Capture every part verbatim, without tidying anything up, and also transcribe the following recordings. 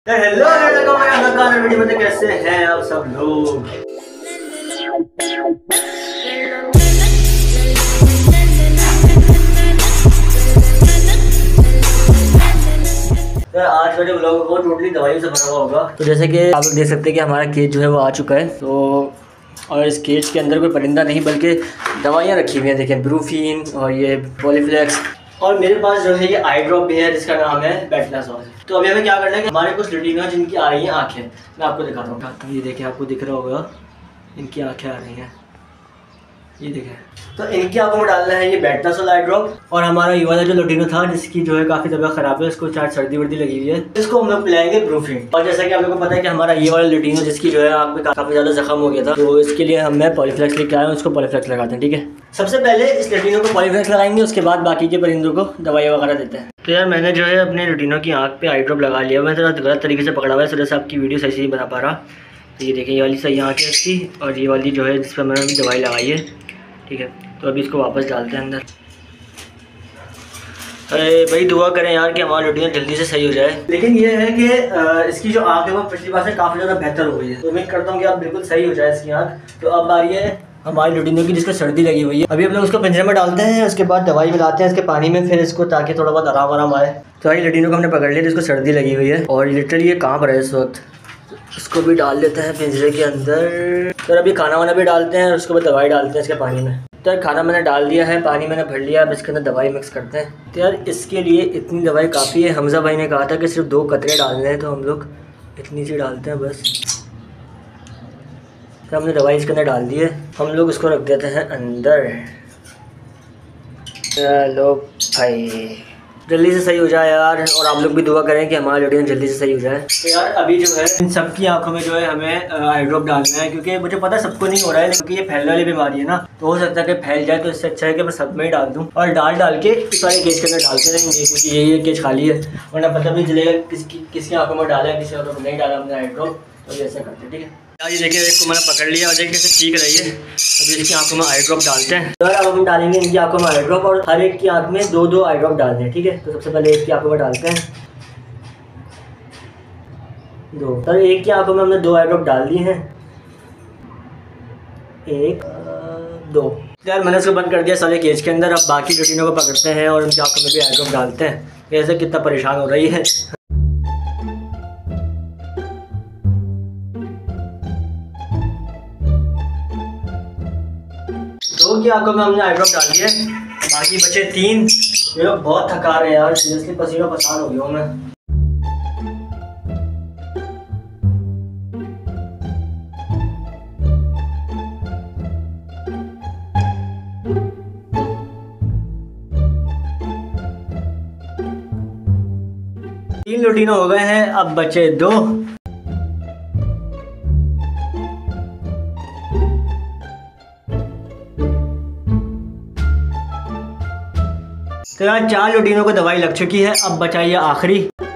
Hello video में कैसे हैं आप सब लोग। आज वाले व्लॉग को टोटली दवाइयों से भरा हुआ होगा। तो जैसे कि आप लोग देख सकते हैं कि हमारा केज जो है वो आ चुका है। तो और इस केज के अंदर कोई परिंदा नहीं बल्कि दवाइयाँ रखी हुई हैं। देखें ब्रूफिन और ये पॉलीफ्लेक्स और मेरे पास जो है ये आई ड्रॉप भी है जिसका नाम है बेटनासोल। तो अभी हमें क्या करना है कि हमारे कुछ रेटिना जिनकी आ रही हैं आँखें, मैं आपको दिखाता हूँ। ये देखें, आपको दिख रहा होगा इनकी आँखें आ रही हैं, ये देखें। तो इनकी आंखों में डालना है ये बेटनासोल आई ड्रॉप। और हमारा ये वाला जो लुटिनो था जिसकी जो है काफ़ी तबीयत खराब है, उसको चार सर्दी वर्दी लगी हुई है, इसको हम लोग पिलाएंगे ब्रूफिन। और जैसा कि आप लोगों को पता है कि हमारा ये वाला लुटिनो जिसकी जो है आँख में काफ़ी ज़्यादा जख्म हो गया था, तो इसके लिए हमें पॉलीफ्लेक्स लेके आए हैं, उसको पॉलीफ्लेक्स लगाते हैं। ठीक है, सबसे पहले इस लुटिनो को पॉलीफ्लेक्स लगाएंगे, उसके बाद बाकी के परिंदों को दवाई वगैरह देते हैं। तो यार मैंने जो है अपने लुटिनो की आँख पे आई ड्रॉप लगा लिया। मैं थोड़ा गलत तरीके से पकड़ा हुआ है, इस वजह से आपकी वीडियो सही से नहीं बना पा रहा। तो ये देखिए, ये वाली सही आँख है इसकी और ये वाली जो है जिस पर मैंने अभी दवाई लगाई है। ठीक है, तो अभी इसको वापस डालते हैं अंदर। अरे भाई दुआ करें यार कि हमारी लुटिनो जल्दी से सही हो जाए। लेकिन ये है कि इसकी जो आँख है वो पिछली बार से काफ़ी ज़्यादा बेहतर हो गई है। तो उम्मीद करता हूँ कि अब बिल्कुल सही हो जाए इसकी आँख। तो अब आ रही है हमारी लुटिनो की जिसको सर्दी लगी हुई है। अभी हम लोग उसको पिंजरे में डालते हैं, उसके बाद दवाई मिलाते हैं इसके पानी में, फिर इसको ताकि थोड़ा बहुत आराम आराम आए। तो हमारी लुटिनो को हमने पकड़ लिया जिसको सर्दी लगी हुई है और लिटरली ये कहाँ पर है इस वक्त। इसको भी डाल देते हैं पिंजरे के अंदर। तो अभी खाना वाना भी डालते हैं और उसके बाद दवाई डालते हैं इसके पानी में। तो यार खाना मैंने डाल दिया है, पानी मैंने भर लिया, अब इसके अंदर दवाई मिक्स करते हैं। तो यार इसके लिए इतनी दवाई काफ़ी है। हमजा भाई ने कहा था कि सिर्फ दो कतरे डालने हैं, तो हम लोग इतनी सी डालते हैं बस। तो हमने दवाई इसके अंदर डाल दी है, हम लोग इसको रख देते हैं अंदर। चलो भाई जल्दी से सही हो जाए यार, और आप लोग भी दुआ करें कि हमारा लुटिनो जल्दी से सही हो जाए। तो यार अभी जो है इन सबकी आंखों में जो है हमें आई ड्रॉप डालना है, क्योंकि मुझे पता है सबको नहीं हो रहा है, क्योंकि ये फैलने वाली बीमारी है ना, तो हो सकता है कि फैल जाए। तो इससे अच्छा है कि मैं सब में ही डाल दूँ और डाल डाल के इस वाले केज के अंदर डालते रहेंगे, क्योंकि ये ये केज खाली है, वरना पता नहीं चलेगा किसकी किसकी आंखों में डाला है, किसी आंखों में नहीं डाला हमने आई ड्रॉप। तो ऐसा करते हैं। ठीक है यार, ये देखिए एक को मैंने पकड़ लिया और देखिए कैसे ठीक रही है। अभी इसकी आंखों में आई ड्रॉप डालते हैं। तो अब हम डालेंगे इनकी आंखों में आई ड्रॉप और हर एक की आंख में दो दो आई ड्रॉप डालते हैं। ठीक है, तो सबसे पहले एक की आंखों में डालते हैं दो। तो एक की आंखों में हमने दो आई ड्रॉप डाल दिए हैं, एक दो। यार मैंने इसको बंद कर दिया सारे केज के अंदर। अब बाकी लुटिनो को पकड़ते हैं और उनकी आंखों में भी आई ड्रॉप डालते हैं। ऐसे कितना परेशान हो रही है। दो की आंखों में हमने आई ड्रॉप डाल दिया, बाकी बचे तीन। ये लोग बहुत थका रहे हैं यार, सीरियसली पसीना परेशान हो गया हूँ मैं। तीन लुटिनो हो गए हैं, अब बचे दो। तो यार चार लुटिनो को दवाई लग चुकी है, अब बचाइए आखिरी।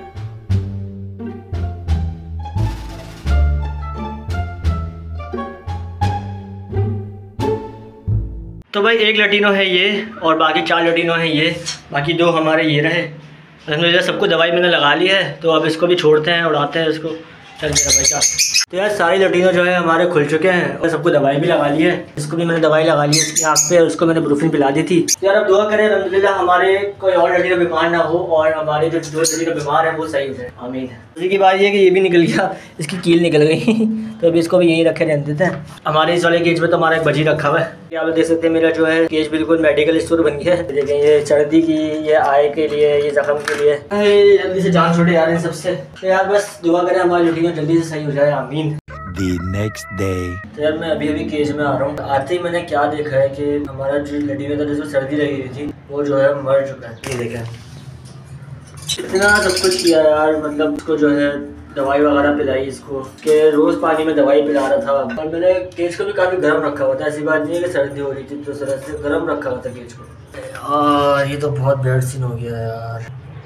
तो भाई एक लुटिनो है ये और बाकी चार लुटिनो है ये, बाकी दो हमारे ये रहे। अलहम्दुलिल्लाह सबको दवाई मैंने लगा ली है, तो अब इसको भी छोड़ते हैं, उड़ाते हैं इसको। चल मेरा भाई क्या। तो यार सारे लुटिनो जो है हमारे खुल चुके हैं और सबको दवाई भी लगा ली है। इसको भी मैंने दवाई लगा ली है इसकी आँख पे, और उसको मैंने ब्रूफिन पिला दी थी। तो यार अब दुआ करें अल्हम्दुलिल्लाह हमारे कोई और लुटिनो बीमार ना हो और हमारे जो दो लुटिनो बीमार है वो सही हो जाए, आमीन। उसी की बात ये है कि ये भी निकल गया, इसकी कील निकल गई। तो अभी इसको भी यहीं रखे रहने देते हैं। हमारे इस वाले केज में तो हमारा एक बजी रखा हुआ है। आप देख सकते हैं मेरा जो है केज बिल्कुल मेडिकल स्टोर बन गया है। देखें ये सर्दी की, ये आय के लिए, ये जख्म के लिए। जल्दी से जान छूटे यार इन सबसे। तो यार बस दुआ करें हमारी लुटिनो जल्दी से सही हो जाए, आमीन। The next day. तो यार मैं अभी अभी केज में आ रहा हूँ। आते ही मैंने क्या देखा है कि हमारा जो लुटिनो था जिसमें सर्दी लगी हुई थी वो जो है मर चुका है। ये देखें इतना सब कुछ किया यार, मतलब उसको जो है दवाई वगैरह पिलाई, इसको के रोज़ पानी में दवाई पिला रहा था। और मैंने केज को भी काफ़ी गर्म रखा हुआ था, ऐसी बात नहीं है कि सर्दी हो रही थी, तो तरह से गर्म रखा हुआ था केज को। यार ये तो बहुत बैड सीन हो गया यार।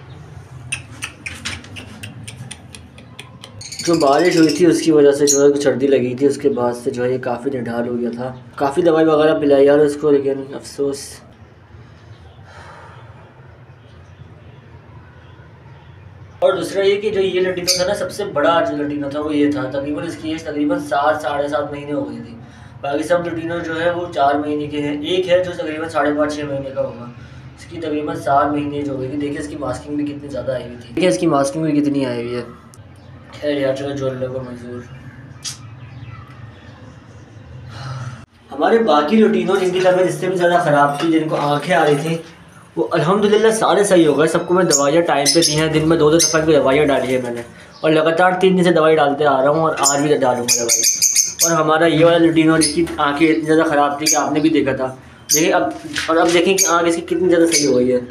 जो बारिश हुई थी उसकी वजह से जो है सर्दी लगी थी, उसके बाद से जो है ये काफ़ी निढाल हो गया था। काफ़ी दवाई वगैरह पिलाई यार उसको, लेकिन अफसोस और और दूसरा ये कि जो ये लटीनो था ना, सबसे बड़ा जो लटीनो था वो ये था। तकरीबन इसकी एज तकरीबन सात साढ़े सात महीने हो गई थी। बाकी सब लटीनो जो है वो चार महीने के हैं। एक है जो तकरीबन साढ़े पाँच छः महीने का होगा, इसकी तकरीबन सात महीने जो हुई थी। देखिए इसकी मास्किंग भी कितनी ज़्यादा आई हुई थी, देखिए इसकी मास्किंग भी कितनी आई हुई है। खैर यार चलो जो अल्लाह को मंजूर। हमारे बाकी लटीनो जिनकी तबीयत इससे भी ज़्यादा ख़राब थी, जिनको आँखें आ रही थी, वो अल्हम्दुलिल्लाह सारे सही हो गए। सबको मैं दवाइयाँ टाइम पे दी हैं, दिन में दो दो दफ़ा की दवाइयाँ डाली है मैंने, और लगातार तीन दिन से दवाई डालते आ रहा हूँ और आज भी डालूँगा दवाई। और हमारा ये वाला लटीनो जिसकी आँखें इतनी ज़्यादा ख़राब थी कि आपने भी देखा था, देखिए अब। और अब देखें कि आँख इसकी कितनी ज़्यादा सही हो गई है।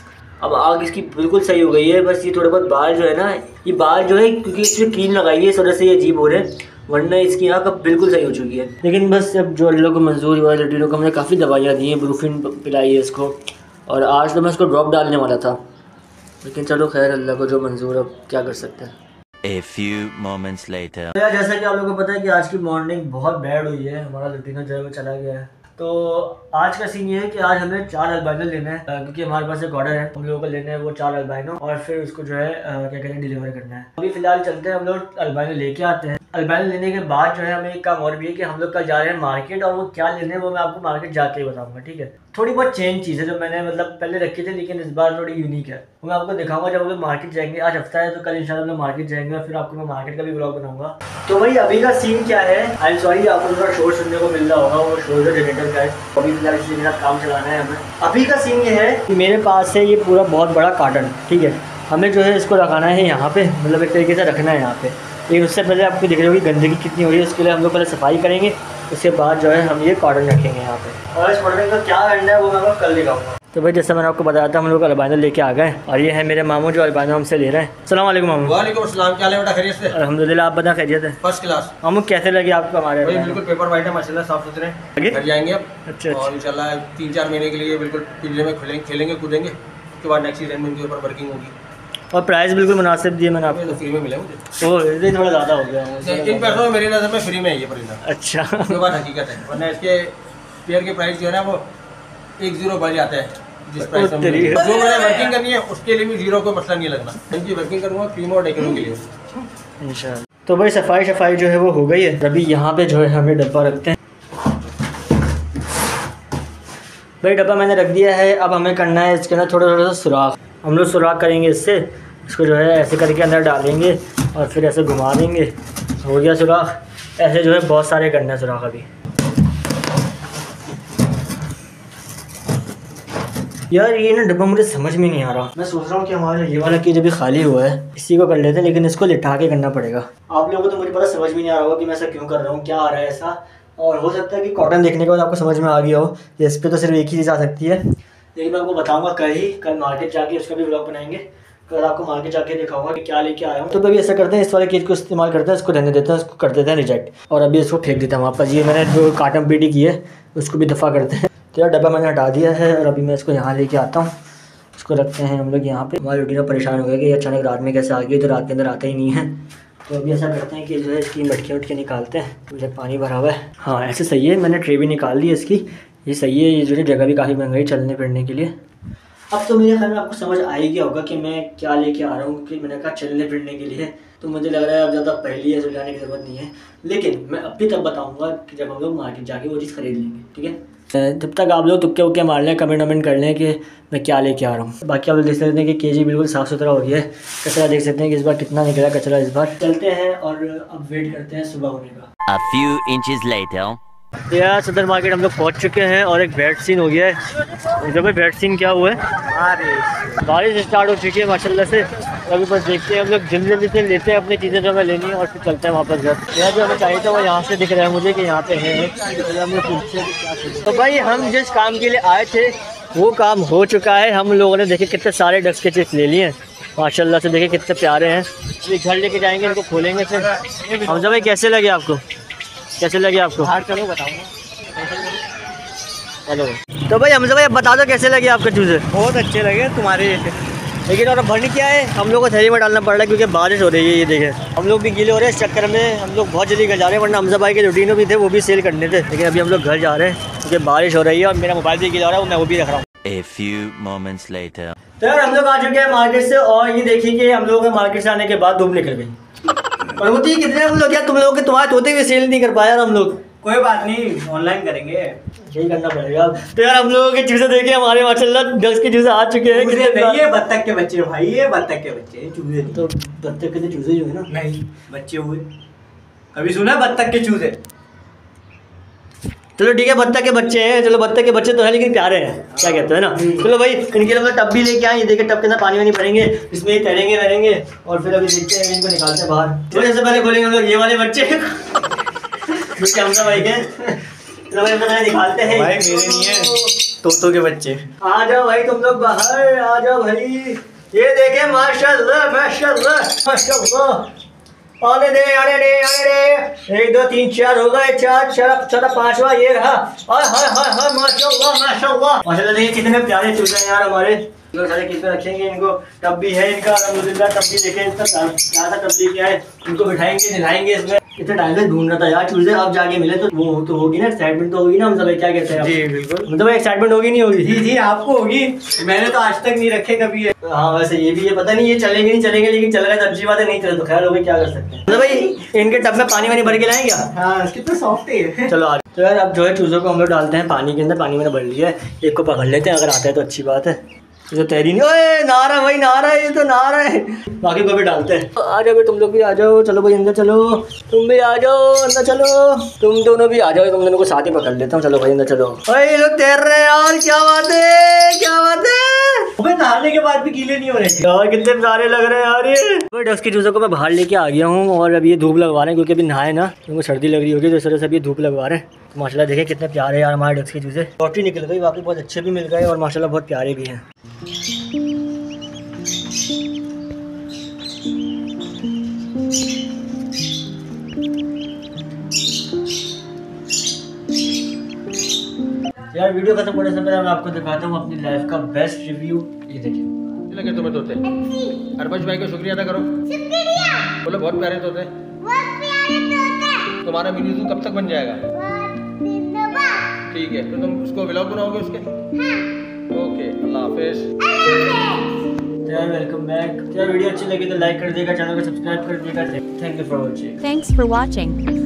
अब आँख इसकी बिल्कुल सही हो गई है। बस ये थोड़े बहुत बाल जो है ना, ये बाल जो है क्योंकि इसमें क्रीम लगाई है इस वजह से ये अजीब हो रहे हैं, वरना इसकी आँख अब बिल्कुल सही हो चुकी है। लेकिन बस अब जो अल्लाह को मंजूर हुआ लटीनो को हमने काफ़ी दवाइयाँ दी हैं, ब्रूफिन पिलाई है इसको, और आज तो मैं इसको ड्रॉप डालने वाला था, लेकिन चलो खैर अल्लाह को जो मंजूर, अब क्या कर सकते हैं। A few moments later. तो यार जैसा कि आप लोगों को पता है कि आज की मॉर्निंग बहुत बैड हुई है, हमारा लटीनो जो है वो चला गया है। तो आज का सीन ये है कि आज हमें चार अल्बाइनो लेना है, क्योंकि हमारे पास एक ऑर्डर है, हम लोगों को लेना है वो चार अल्बाइनो, और फिर उसको जो है क्या कहते हैं डिलीवर करना है। अभी फिलहाल चलते हैं, हम लोग अल्बाइनो लेके आते हैं। अल्बाइनो लेने के बाद जो है हमें एक काम और भी है कि हम लोग कल जा रहे हैं मार्केट, और वो क्या लेने हैं वो मैं आपको मार्केट जाके ही बताऊंगा, ठीक है। थोड़ी बहुत चेंज चीज़ है जो मैंने मतलब पहले रखी थी, लेकिन इस बार थोड़ी यूनिक है, वो मैं आपको दिखाऊंगा जब हम लोग मार्केट जाएंगे। आज हफ्ता है तो कल इंशाल्लाह हम लोग मार्केट जाएंगे, और फिर आपको मैं मार्केट का भी ब्लॉग बनाऊंगा। तो भाई अभी का सीन क्या है, आई एम सॉरी आपको थोड़ा शोर सुनने को मिल रहा होगा, वो शोर जो जनरेटर का है, अभी फिलहाल इसी के साथ काम चलाना है हमें। अभी का सीन ये है कि मेरे पास है ये पूरा बहुत बड़ा कार्टन, ठीक है। हमें जो है इसको रखाना है यहाँ पे, मतलब एक तरीके से रखना है यहाँ पे। लेकिन उससे पहले आपको दिख रही होगी गंदगी कितनी हो रही है, उसके लिए हम लोग पहले सफाई करेंगे, उसके बाद जो है हम ये कॉटन रखेंगे यहाँ पे। और इस कॉटन का क्या करना है वो मैं आपको कल दिखाऊंगा। तो भाई जैसा मैंने आपको बताया था, हम लोग अल्बाइनो लेके आ गए, और ये है मेरे मामू जो अल्बाइनो हमसे ले रहे हैं। अस्सलाम वालेकुम मामू। वालेकुम अस्सलाम, क्या हाल है बेटा, खैरियत से? अल्हम्दुलिल्लाह, आप बता खैरियत है? First class. मामू कैसे लगे आपको हमारे? बिल्कुल पेपर वाइट है माशाल्लाह, साफ सुथरे। घर जाएंगे अब। अच्छा, और इंशाल्लाह तीन चार महीने के लिए बिल्कुल पिंजरे में खेलेंगे खेलेंगे कूदेंगे, उसके बाद नेक्स्ट सीजन में इनके ऊपर वर्किंग होगी। और प्राइस बिल्कुल मुनासिब दिए मैंने आपको? फ्री में मिला मुझे। ओह ये थोड़ा ज़्यादा हो गया इन पैसों में मेरी नज़र में फ्री में है ये परिंदा। अच्छा, उसके बाद हकीकत है, वरना इसके पेयर के प्राइस जो है ना वो एक जीरो बढ़ जाता है जिस प्राइस में। जो मैंने वर्किंग करनी है उसके लिए भी जीरो को मसला नहीं लगना, इनकी वर्किंग करूँगा फ्री में और डेकोरों के लिए इंशाल्लाह। तो भाई सफाई सफाई जो है वो हो गई है। अभी यहाँ पे जो है हमें डब्बा रखते हैं। भाई डब्बा मैंने रख दिया है, अब हमें करना है इसके अंदर थोड़ा थोड़ा सा सुराख। हम लोग सुराख करेंगे इससे, इसको जो है ऐसे करके अंदर डालेंगे और फिर ऐसे घुमा देंगे, हो गया सुराख। ऐसे जो है बहुत सारे करना है सुराख अभी। यार ये ना डब्बा मुझे समझ में नहीं आ रहा, मैं सोच रहा हूँ कि हमारा ये वाला केज अभी खाली हुआ है, इसी को कर लेते हैं, लेकिन इसको लिटा के करना पड़ेगा। आप लोगों को तो मुझे पता समझ में नहीं आ रहा होगा कि मैं ऐसा क्यों कर रहा हूँ, क्या आ रहा है ऐसा। और हो सकता है कि कॉटन देखने के बाद आपको समझ में आ गया हो, इस पर तो सिर्फ एक ही चीज़ आ सकती है, लेकिन मैं आपको बताऊँगा कल ही। कल मार्केट जाके उसका भी ब्लॉग बनाएंगे, कल आपको मार्केट जाके दिखाऊंगा कि क्या लेके आया हूँ। तो अभी ऐसा करते हैं, इस वाले केज को इस्तेमाल करते हैं, इसको रहने देते हैं, उसको कर देते हैं रिजेक्ट, और अभी इसको फेंक देते हैं वापस। ये मैंने जो कार्टन पीटी की है उसको भी दफ़ा करते हैं। तो यार डब्बा मैंने हटा दिया है, और अभी मैं इसको यहाँ लेके आता हूँ, इसको रखते हैं हम लोग यहाँ पे। हमारी रूटीन परेशान हो गया कि अचानक रात में कैसे आ गई, तो रात के अंदर आता ही नहीं है। तो अभी ऐसा करते हैं कि जो है इसकी मटकी वटकी निकालते हैं, मुझे पानी भरा हुआ है। हाँ ऐसे सही है, मैंने ट्रे भी निकाल ली इसकी, ये सही है। ये जो है जगह भी काफ़ी बन गई चलने फिरने के लिए। अब तो मेरे ख्याल में आपको समझ आ ही गया होगा कि मैं क्या लेके आ रहा हूँ, क्योंकि मैंने कहा चलने फिरने के लिए, तो मुझे लग रहा है अब ज़्यादा पहले है सुलझाने की ज़रूरत नहीं है। लेकिन मैं अभी तक बताऊँगा कि जब हम लोग मार्केट जाके वो चीज़ खरीद लेंगे, ठीक है। जब तक आप लोग तुक्के उक्के मार लें, कमेंट वमेंट कर लें कि मैं क्या लेके आ रहा हूँ। बाकी आप लोग देख सकते हैं कि केजी बिल्कुल साफ़ सुथरा हो गया है। कचरा देख सकते हैं कि इस बार कितना निकला कचरा इस बार। चलते हैं और अब वेट करते हैं सुबह होने का। A few inches later. यार सदर मार्केट हम लोग पहुँच चुके हैं, और एक बेड सीन हो गया है। जब बेड सीन क्या हुआ है, बारिश स्टार्ट हो चुकी है माशाल्लाह से। अभी बस देखते हैं हम लोग जल्दी जल्दी से लेते हैं अपनी चीज़ें जो हमें लेनी है, और फिर चलते हैं वापस घर। यहाँ जो हमें चाहिए था वो यहाँ से दिख रहा है मुझे कि यहाँ पे है। तो भाई हम जिस काम के लिए आए थे वो काम हो चुका है। हम लोगों ने देखे कितने सारे डक्स के चिप्स ले लिए हैं माशाल्लाह से, देखे कितने प्यारे हैं। अभी घर लेके जाएंगे, इनको खोलेंगे फिर। हमजा भाई कैसे लगे आपको, कैसे लगे आपको? हाँ चलो बताऊँगा। चलो तो भाई हमजा भाई अब बता दो कैसे लगे आपके चूज़े? बहुत अच्छे लगे तुम्हारे जैसे। लेकिन और भरनी क्या है, हम लोग को थैली में डालना पड़ रहा है क्योंकि बारिश हो रही है। ये देखें हम लोग भी गीले हो रहे हैं, इस चक्कर में हम लोग बहुत जल्दी घर जा रहे हैं, वरना हमजा भाई के रूटीनों भी थे वो भी सेल करने थे, लेकिन अभी हम लोग घर जा रहे हैं क्योंकि बारिश हो रही है। और मेरा मोबाइल भी गीला हो रहा है, वो मैं वो भी रख रहा हूँ। A few moments later. तो यार हम लोग आ चुके हैं मार्केट से और ये देखिए कि हम लोगों के मार्केट से आने के बाद धूप निकल गई। और होती है कितने हम लोग क्या तुम लोगों के तुम्हारे तोते हुए सेल नहीं कर पाया हम लोग। कोई बात नहीं, ऑनलाइन करेंगे। यही करना पड़ेगा। तो यार हम लोगों के चूजे देखे हमारे माशाल्लाह डक्स के चूजे आ चुके हैं। चूजे नहीं, ये बत्तख के बच्चे भाई, ये बत्तख के बच्चे, चूजे नहीं। तो बत्तख के चूजे जो है ना, नहीं बच्चे हुए, कभी सुना बत्तख के चूजे? चलो ठीक है बत्तख के बच्चे हैं, चलो बत्तख के बच्चे तो हैं लेकिन प्यारे हैं, क्या कहते हैं ना। चलो भाई इनके लिए हम लोग टब भी लेके आए, ये देखिए टब के अंदर पानी वानी भरेंगे, इसमें ये तैरेंगे वैरेंगे और फिर अभी देखते हैं इनको निकालते हैं बाहर। चलो सबसे पहले खोलेंगे हम लोग ये वाले बच्चे जो कि हमजा भाई के। चलो भाई हम निकालते हैं। भाई मेरे नहीं है, तोतों के बच्चे। आ जाओ भाई तुम लोग बाहर आ जाओ भाई। ये देखे माशाल्लाह माशाल्लाह माशाल्लाह। आने दे आने दे आने दे। एक दो तीन चार हो गए, चार चार चौथा पांचवा ये रहा। हाय हाय हाय हाय माशाल्लाह माशाल्लाह माशाल्लाह। देखिए कितने प्यारे चूजे हैं यार हमारे। लोग सारे किस पे रखेंगे इनको। टब भी है इनका अल्हम्दुलिल्लाह, टब भी देखे इनका क्या था, टब भी क्या है। इनको बिठाएंगे नहाएंगे इसमें। इतने टाइम से ढूंढ रहा था यार चूजे, अब जाके मिले तो वो तो होगी ना, एक्साइटमेंट तो होगी ना। हम सब क्या कहते हैं? जी बिल्कुल, मतलब एक्साइटमेंट होगी नहीं होगी? जी जी आपको होगी, मैंने तो आज तक नहीं रखे कभी है। हाँ वैसे ये भी है, पता नहीं ये चलेंगे नहीं चलेंगे, लेकिन चल रहा है तो अच्छी बात है, नहीं चले तो खैर हो गई, क्या कर सकते हैं। मतलब भाई इनके टब में पानी वानी भर के लाएं क्या? हाँ कितना सॉफ्ट है। चलो आज तो यार अब जो है चूजों को हम लोग डालते हैं पानी के अंदर। पानी मैंने भर लिया है, एक को पकड़ लेते हैं, अगर आता है तो अच्छी बात है। ये तो तैरी नहीं, ओए नहा रहा भाई नहा रहा है, ये तो नहा रहा है। बाकी को भी डालते हैं। आ जाओ भाई तुम लोग भी आ जाओ, चलो भाई अंदर चलो, तुम भी आ जाओ अंदर चलो, तुम दोनों भी आ जाओ, तुम दोनों को साथ ही पकड़ लेता हूँ। चलो भाई अंदर चलो। भाई लोग तैर रहे हैं यार, क्या बात है क्या बात है। अबे नहाने के बाद भी गीले नहीं हो रहे यार कितने प्यारे लग रहे हैं यार ये। डक्स की चूजों को मैं बाहर लेके आ गया हूँ और अभी ये धूप लगवा रहे हैं क्योंकि अभी नहाए ना, उनको सर्दी लग रही होगी, तो इस तरह से अभी धूप लगवा रहे हैं। तो माशाल्लाह देखें कितने प्यारे यार हमारे डक्स के चूजे। लॉटरी निकल गई, वाकई बहुत अच्छे भी मिल गए और माशाल्लाह बहुत प्यारे भी हैं। यार वीडियो खत्म होने से पहले मैं आपको दिखाता हूँ अपनी लाइफ का बेस्ट रिव्यू। ये देखिए लगे तुम्हें तोते। अरबज भाई को शुक्रिया अदा करो। शुक्रिया। बोलो बहुत प्यारे तोते, बहुत प्यारे तोते। तुम्हारा वीडियो कब तक बन जाएगा? ठीक है, तो तुम उसको व्लॉग बनाओगे उसके? हाँ। ओके, अल्लाह हाफिज। यार वेलकम बैक। यार वीडियो अच्छी लगी तो लाइक कर दिएगा, चैनल को सब्सक्राइब कर दिएगा। Thank you for watching. Thanks for watching.